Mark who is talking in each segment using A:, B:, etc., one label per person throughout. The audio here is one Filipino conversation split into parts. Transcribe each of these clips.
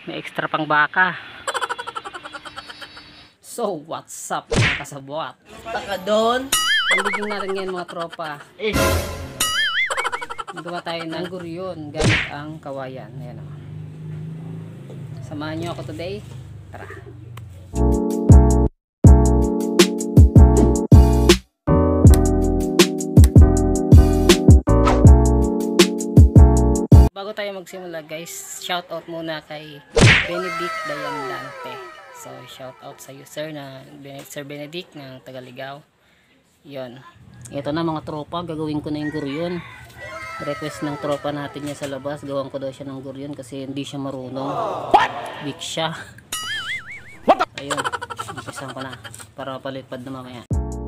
A: May extra pang baka. So, what's up mga kasabwat?
B: Taka doon.
A: Pambigyan natin ngayon mga tropa. Magawa tayo ng guryon gamit ang kawayan. Ayan o. Samahan nyo ako today. Tara. Bago tayo magsimula guys, shout out muna kay Benedict Dayandante. So shout out sa iyo sir, Sir Benedict ng Tagaligaw. Yon. Ito na mga tropa, gagawin ko na yung guryon. Request ng tropa natin niya sa labas, gawan ko daw siya ng guryon kasi hindi siya marunong. Weak siya. Ayun, umpisahan ko na para mapalipad na mamaya.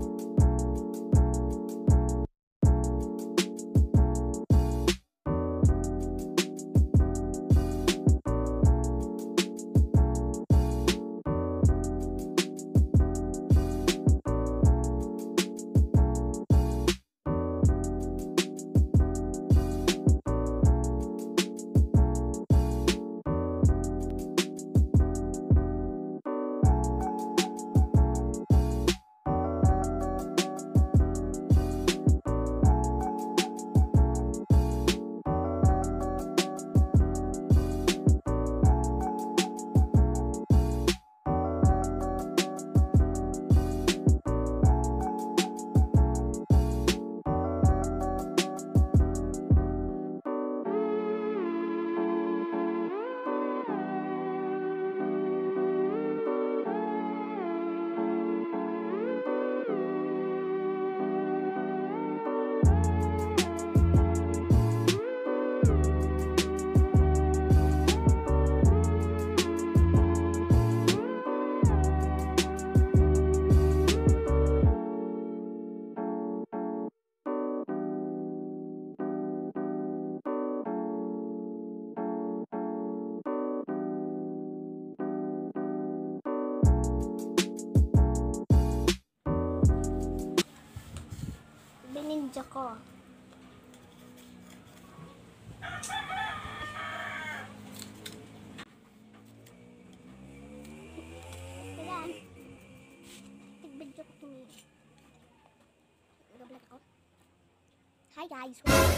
C: Bininja ko. Kailan? Tig-video ko tumi. Gablat ko. Hi guys!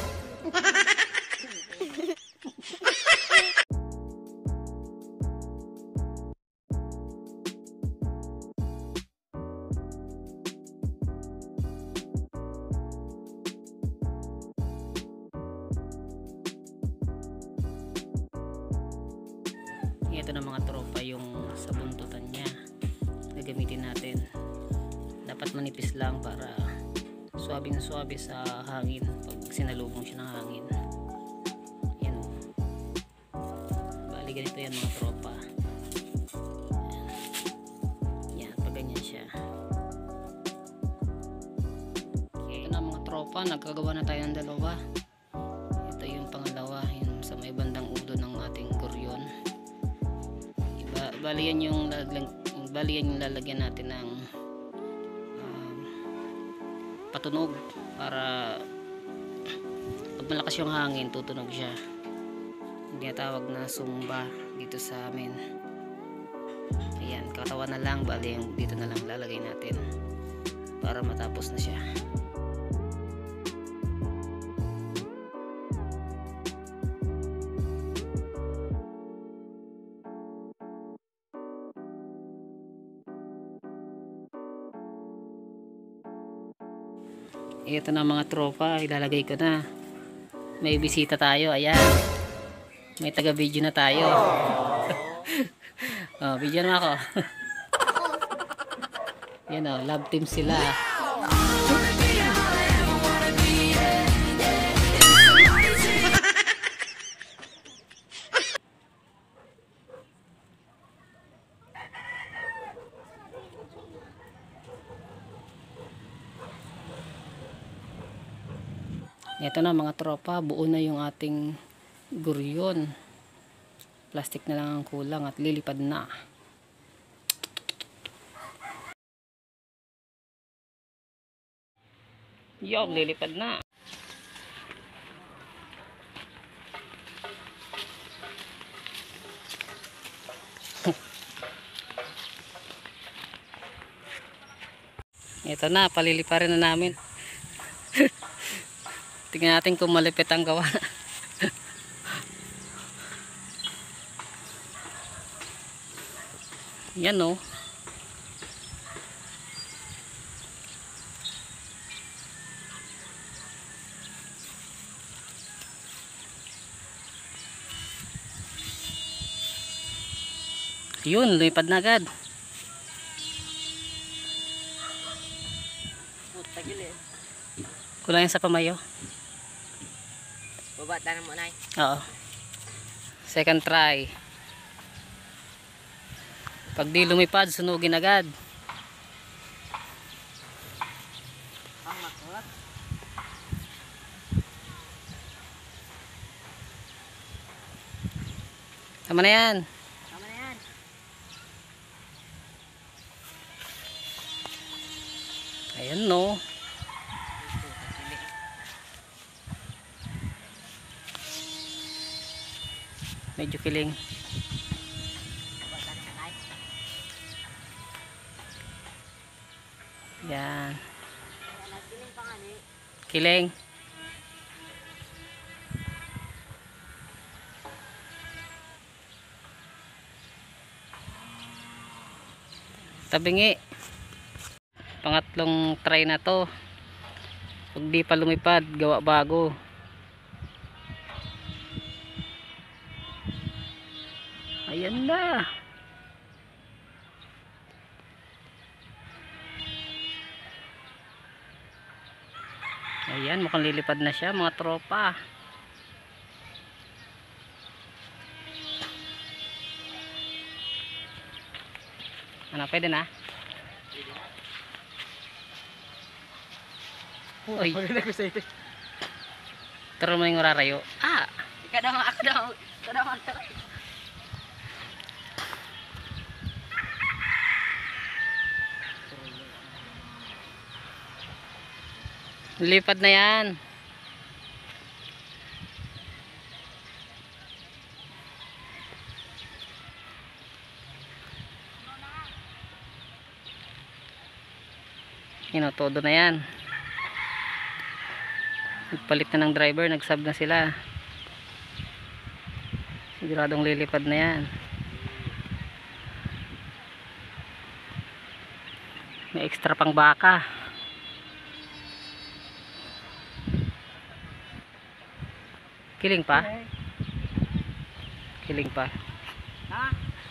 A: Ito na mga tropa yung sa buntutan niya gagamitin natin. Dapat manipis lang para suwabing suwabe sa hangin pag sinalubong siya ng hangin. Yan o. Bali ganito yan mga tropa. Yan, pag ganyan siya. Okay. Ito na mga tropa, nagkagawa na tayo ng dalawa. Ito yung pangalawa, yung sa may bandang ulo ng ating guryon. Bali yan yung lalagyan natin ng patunog para pag malakas yung hangin tutunog siya. Hindi natawag na sumba dito sa amin. Ayan, katawan na lang, bali yung dito na lang lalagay natin para matapos na siya. Ito na mga tropa, ilalagay ko na. May bisita tayo, ayan. May taga-video na tayo. Oh, video na ako. Yan o, love team sila. Ito na mga tropa, buo na yung ating guryon. Plastic na lang ang kulang at lilipad na. Yung lilipad na. Ito na, paliliparin na namin. Tingnan natin kung malipit ang gawa. Yan o. Yun, lumipad na agad.
B: Tagilid.
A: Kulang yan sa pamayo.
B: Baba tanan mo nay.
A: Oo. Second try. Pag di lumipad, sunugin agad.
B: Ang makot.
A: Tama na yan.
B: Tama na yan.
A: Ayan no. Medyo kiling.
B: Baba tanan mo nay.
A: Yan.
B: Nagpiling pa nga ni.
A: Kiling. Tabingi. Pangatlong try na to. Pag di pa lumipad, gawa bago. Ayan na. Ayan, mukhang lilipad na siya mga tropa. Ano, pwede na? Uy, turo mo yung rarayo. Ah!
B: Ikaw daw, ako daw. Ikaw daw.
A: Lipad na yan. Todo na yan. Nagpalit na ng driver, nagsub na sila. Siguradong lilipad na yan. May extra pang baka. Kiling pa? Kiling pa.
B: Ha?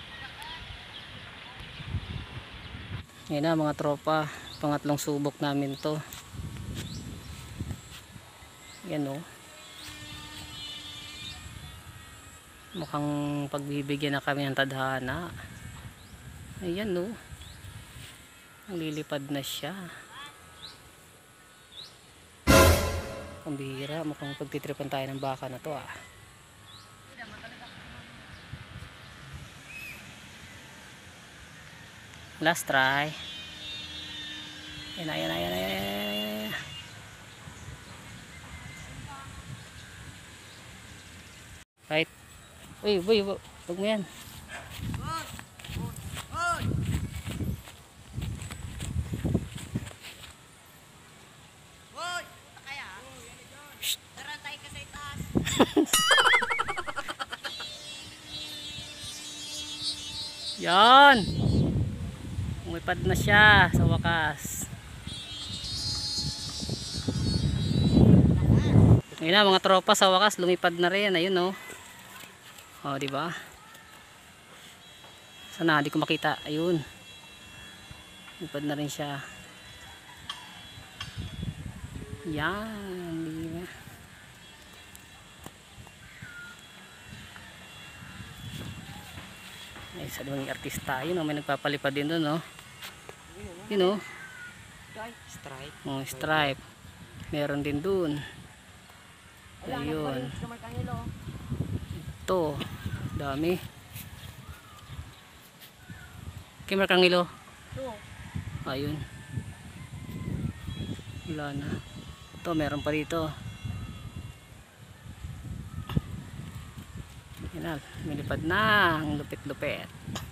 A: Yan na mga tropa, pangatlong subok namin to. Yan o. Mukhang pagbibigyan na kami ng tadhana. Ayan o. Lilipad na siya. Ang bihira, mukhang pagtitripan tayo ng baka na to ah. Last try. Ayan, ayan, ayan, ayan, ayan. Right. Uy, boy, huwag mo yan.
B: Tarantay ka sa itaas.
A: Yan. Umipad na siya sa wakas. Ayun na mga tropa, sa wakas lumipad na rin. Ayun oh. Oh, di ba? Sana di ko makita. Ayun. Lumipad na rin siya. Yan, di ba? Ay, sa dumang artista. Yun oh, may nagpapalipad din doon oh. Yun oh.
B: Strike.
A: Oh, stripe. Meron din doon. Ayun. Ito. Dami. Kimmer kang ilo. Ayun. Wala na. Ito, meron pa dito. Yan na. Milipad na. Ang lupit-lupit.